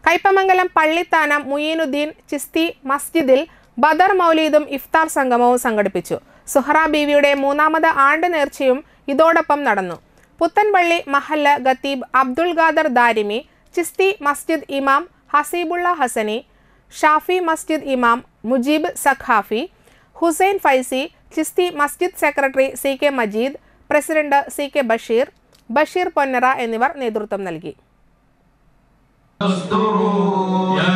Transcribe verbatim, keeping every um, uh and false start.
കയ്പമംഗലം പള്ളിത്താനം മുയീനുദ്ദീൻ ചിസ്തി മസ്ജിദിൽ ബദർ മൗലീദും ഇഫ്താർ സംഗമവും സംഘടിപ്പിച്ചു. സുഹറ ബീവിയുടെ മൂന്നാമത് ആണ്ട് നേർച്ചയും ഇതോടൊപ്പം നടന്നു. പുത്തൻപള്ളി മഹല്ല് ഖത്തീബ് അബ്ദുൽ ഖാദർ ദാരിമി, ചിസ്തി മസ്ജിദ് ഇമാം ഹസീബുള്ള ഹസനി, ഷാഫി മസ്ജിദ് ഇമാം Mujeeb Saqafi, Hussain Faizy, Chishti Masjid secretary C K Majeed, president C K Basheer, Basheer Ponnara എന്നിവർ നേതൃത്വം നൽകി.